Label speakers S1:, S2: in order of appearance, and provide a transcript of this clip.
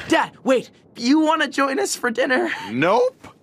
S1: Dad, wait. You want to join us for dinner?
S2: Nope.